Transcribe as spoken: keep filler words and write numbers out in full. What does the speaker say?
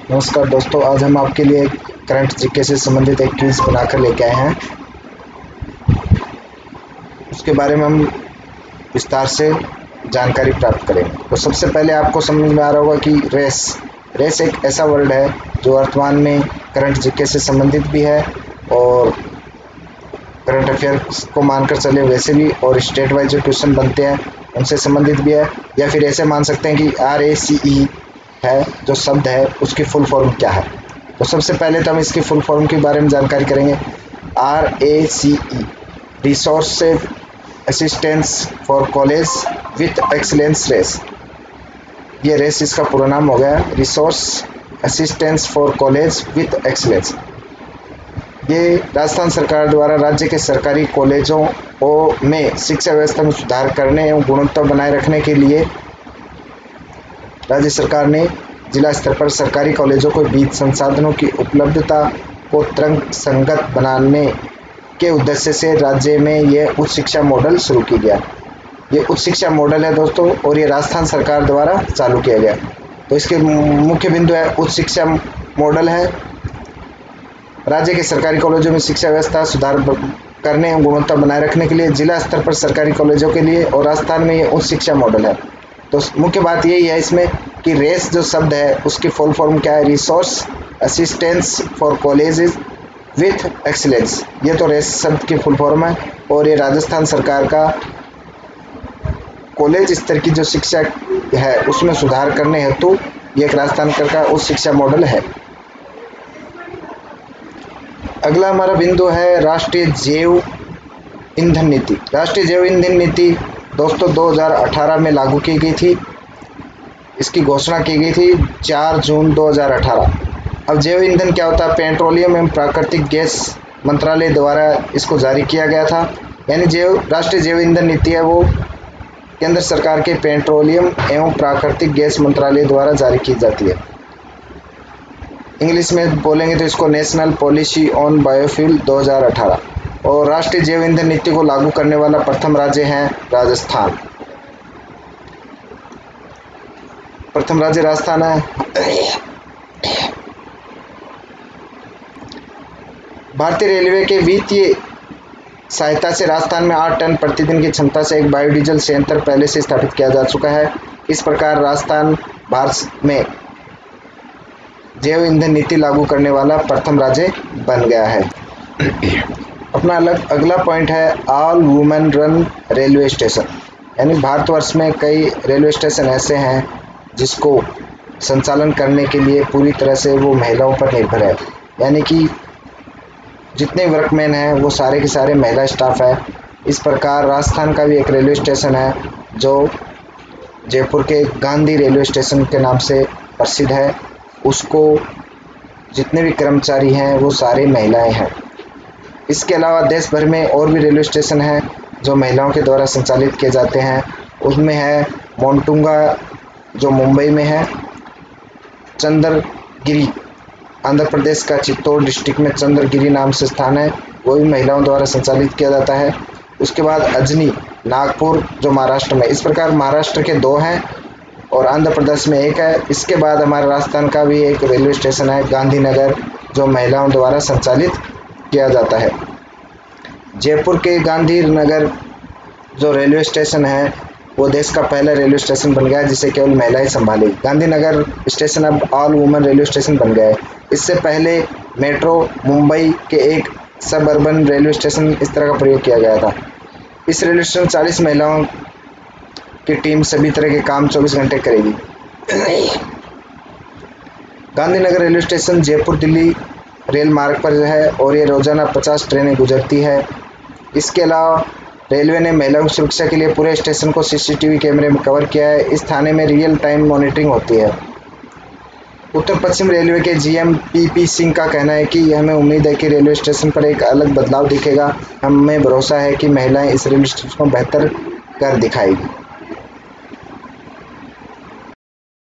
नमस्कार दोस्तों, आज हम आपके लिए करंट जीके से संबंधित एक क्विज बनाकर लेके आए हैं। उसके बारे में हम विस्तार से जानकारी प्राप्त करेंगे। तो सबसे पहले आपको समझ में आ रहा होगा कि रेस रेस एक ऐसा वर्ड है जो वर्तमान में करंट जीके से संबंधित भी है और करंट अफेयर्स को मानकर चले वैसे भी, और स्टेट वाइज जो क्वेश्चन बनते हैं उनसे संबंधित भी है, या फिर ऐसे मान सकते हैं कि आर ए सी ई है जो शब्द है उसकी फुल फॉर्म क्या है। तो सबसे पहले तो हम इसकी फुल फॉर्म के बारे में जानकारी करेंगे। R A C E resource assistance for college with excellence race. ये रेस इसका पूरा नाम हो गया, resource assistance for college with excellence. ये राजस्थान सरकार द्वारा राज्य के सरकारी कॉलेजों में शिक्षा व्यवस्था में सुधार करने एवं गुणवत्ता बनाए रखने के लिए राज्य सरकार ने जिला स्तर पर सरकारी कॉलेजों के बीच संसाधनों की उपलब्धता को तर्क संगत बनाने के उद्देश्य से राज्य में यह उच्च शिक्षा मॉडल शुरू किया गया। ये उच्च शिक्षा मॉडल है दोस्तों, और ये राजस्थान सरकार द्वारा चालू किया गया। तो इसके मुख्य बिंदु है उच्च शिक्षा मॉडल है राज्य के सरकारी कॉलेजों में शिक्षा व्यवस्था सुधार करने एवं गुणवत्ता बनाए रखने के लिए जिला स्तर पर सरकारी कॉलेजों के लिए, और राजस्थान में ये उच्च शिक्षा मॉडल है। तो मुख्य बात यही है इसमें कि रेस जो शब्द है उसकी फुल फॉर्म क्या है, resource assistance for colleges with excellence. ये तो रेस शब्द की फुल फॉर्म है, और ये राजस्थान सरकार का कॉलेज स्तर की जो शिक्षा है उसमें सुधार करने हेतु ये एक राजस्थान सरकार का उच्च शिक्षा मॉडल है। अगला हमारा बिंदु है राष्ट्रीय जैव ईंधन नीति। राष्ट्रीय जैव ईंधन नीति दोस्तों दो हज़ार अठारह में लागू की गई थी। इसकी घोषणा की गई थी चार जून दो हज़ार अठारह। अब जैव ईंधन क्या होता है? पेट्रोलियम एवं प्राकृतिक गैस मंत्रालय द्वारा इसको जारी किया गया था। यानी जैव राष्ट्रीय जैव ईंधन नीति है वो केंद्र सरकार के पेट्रोलियम एवं प्राकृतिक गैस मंत्रालय द्वारा जारी की जाती है। इंग्लिश में बोलेंगे तो इसको नेशनल पॉलिसी ऑन बायोफ्यूल दो हज़ार अठारह। और राष्ट्रीय जैव ईंधन नीति को लागू करने वाला प्रथम राज्य है राजस्थान। प्रथम राज्य राजस्थान है। भारतीय रेलवे के वित्तीय सहायता से राजस्थान में आठ टन प्रतिदिन की क्षमता से एक बायोडीजल संयंत्र पहले से स्थापित किया जा चुका है। इस प्रकार राजस्थान भारत में जैव ईंधन नीति लागू करने वाला प्रथम राज्य बन गया है। अपना अलग अगला पॉइंट है all women run railway station. यानी भारतवर्ष में कई रेलवे स्टेशन ऐसे हैं जिसको संचालन करने के लिए पूरी तरह से वो महिलाओं पर निर्भर है। यानी कि जितने वर्कमैन हैं वो सारे के सारे महिला स्टाफ है। इस प्रकार राजस्थान का भी एक रेलवे स्टेशन है जो जयपुर के गांधी रेलवे स्टेशन के नाम से प्रसिद्ध है। उसको जितने भी कर्मचारी हैं वो सारे महिलाएं हैं। इसके अलावा देश भर में और भी रेलवे स्टेशन हैं जो महिलाओं के द्वारा संचालित किए जाते हैं। उसमें है मोंटुंगा जो मुंबई में है, चंद्रगिरी आंध्र प्रदेश का चित्तौड़ डिस्ट्रिक्ट में चंद्रगिरी नाम से स्थान है, वो भी महिलाओं द्वारा संचालित किया जाता है। उसके बाद अजनी नागपुर जो महाराष्ट्र में, इस प्रकार महाराष्ट्र के दो हैं और आंध्र प्रदेश में एक है। इसके बाद हमारे राजस्थान का भी एक रेलवे स्टेशन है गांधीनगर जो महिलाओं द्वारा संचालित किया जाता है। जयपुर के गांधीनगर जो रेलवे स्टेशन है वो देश का पहला रेलवे स्टेशन बन गया है जिसे केवल महिलाएं संभाली। गांधीनगर स्टेशन अब ऑल वुमेन रेलवे स्टेशन बन गया है। इससे पहले मेट्रो मुंबई के एक सब अर्बन रेलवे स्टेशन इस तरह का प्रयोग किया गया था। इस रेलवे स्टेशन चालीस महिलाओं की टीम सभी तरह के काम चौबीस घंटे करेगी। Gandhinagar railway station Jaipur Delhi rail मार्ग पर है और ये रोजाना पचास ट्रेनें गुजरती है। इसके अलावा रेलवे ने महिलाओं की सुरक्षा के लिए पूरे स्टेशन को सीसीटीवी कैमरे में कवर किया है। इस थाने में रियल टाइम मॉनिटरिंग होती है। उत्तर पश्चिम रेलवे के जीएम पीपी सिंह का कहना है कि हमें उम्मीद है कि रेलवे स्टेशन पर एक अलग बदलाव दिखेगा। हमें भरोसा है कि महिलाएं इस रेलवे स्टेशन को बेहतर कर दिखाएगी।